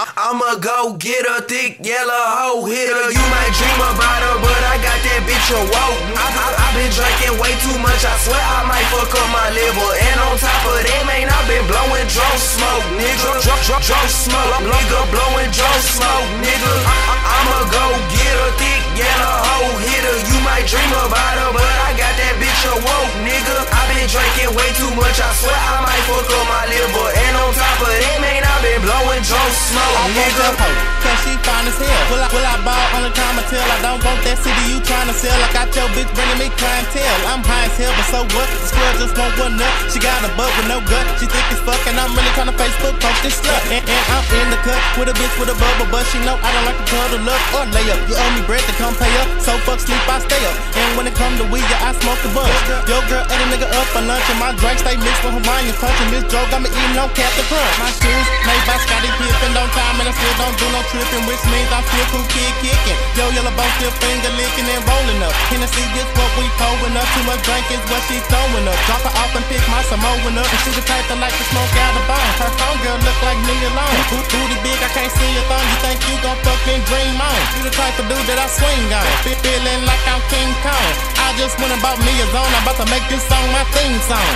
I'ma go get a thick yellow hoe hitter. You might dream about her, but I got that bitch awoke. I been drinking way too much, I swear I might fuck up my liver. And on top of that, man, I been blowing drone smoke, nigga. Drone smoke, nigga, blowing drone smoke, nigga. I'ma go get a thick yellow hoe hitter. You might dream about her, but I got that bitch awoke, nigga. I been drinking way too much, I swear I might fuck up my liver. And on top of that, man, I been blowing drone smoke, nigga. Cause she fine as hell. Will I ball on the time until I don't want that city you tryna sell? I got your bitch bringing me clientele. I'm high as hell, but so what? The square just want one nut. She got a butt with no gut. She thick as fuck, and I'm really tryna Facebook post this slut. And I'm in the cut with a bitch with a bubble, but she know I don't like to cuddle up or lay up. You owe me bread to come pay up, so fuck sleep, I stay up. And when it come to weed, yeah, I smoke the bud. Yo girl ate a nigga up for lunch, and my drink stay mixed with Hawaiian punch. And this drug got me eating on Captain Crunch. My shoes made by Scotty Pippen, don't time, and I still don't do no tripping, which means I'm still cool kid kicking. Yo, yellow bone still finger licking and rolling up. Hennessy is what we pulling up. Too much drink is what she throwing up. Drop her off and pick my Samoan up. And she the type that like to smoke out the bone. Her homegirl look like Nia Long. Booty big, I can't see a thumb. You think you gon' fucking dream on? You the type of dude that I swing on. Feeling like I'm King Kong. I just went and bought me a zone. I'm about to make this song my theme song.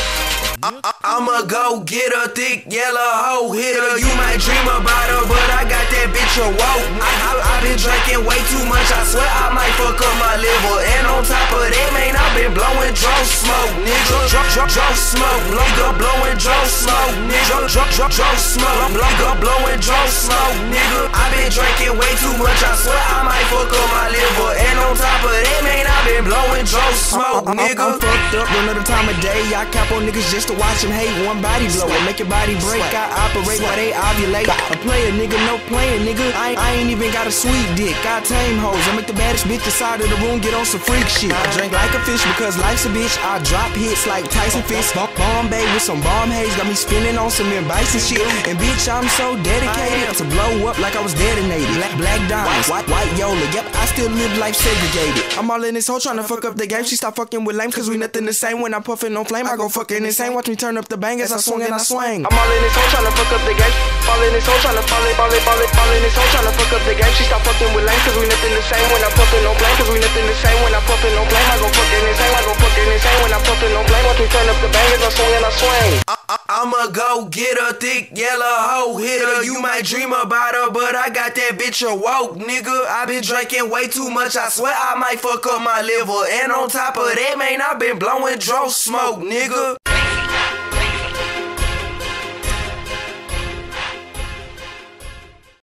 I'ma go get a thick yellow hoe hitter. You might dream about her, but I got that bitch awoke. I been drinking way too much, I swear I might fuck up my liver. And on top of that, man, I been blowing drone smoke, nigga. Drone smoke, nigga, blowing drone smoke, nigga. Drone smoke, nigga, blowing drone smoke, nigga. I been drinking way too much, I swear I might fuck up my liver. And on top of that, man, I been blowing drone smoke, nigga. I'm fucked up another time of day. I cap on niggas just to watch them hate. One body blow it, make your body break. I operate while they ovulate. A player, nigga, no playing, nigga. I ain't even got a sweet dick. I tame hoes. I make the baddest bitch inside of the room get on some freak shit. I drink like a fish because life's a bitch. I drop hits like Tyson Fist. Bombay with some bomb haze. Got me spinning on some bison shit. And bitch, I'm so dedicated to blow up like I was detonated. Black diamonds, white Yola. Yep, I still live life segregated. I'm all in this hoe trying to fuck up the game. She stop fucking with lame cause we nothing the same. When I'm puffing on flame, I go fucking insane. Watch me turn up the bang as I swing and I swing. I'm all in this hoe tryna fuck up the game. All in this hoe tryna fall in this hoe tryna fuck up the game. She stop fucking with lame cause we nothing the same. When I'm puffing on flame cause we nothing the same. When I'm puffing on flame, I go fucking insane. I go fucking insane. When I'm puffing on flame, watch me turn up the bang as I swing and I swing. I'ma go get a thick yellow hoe hitter. You might dream about her, but I got that bitch awoke, nigga. I been drinking way too much, I swear I might fuck up my liver. And on top of that, man, I been blowing drone smoke, nigga.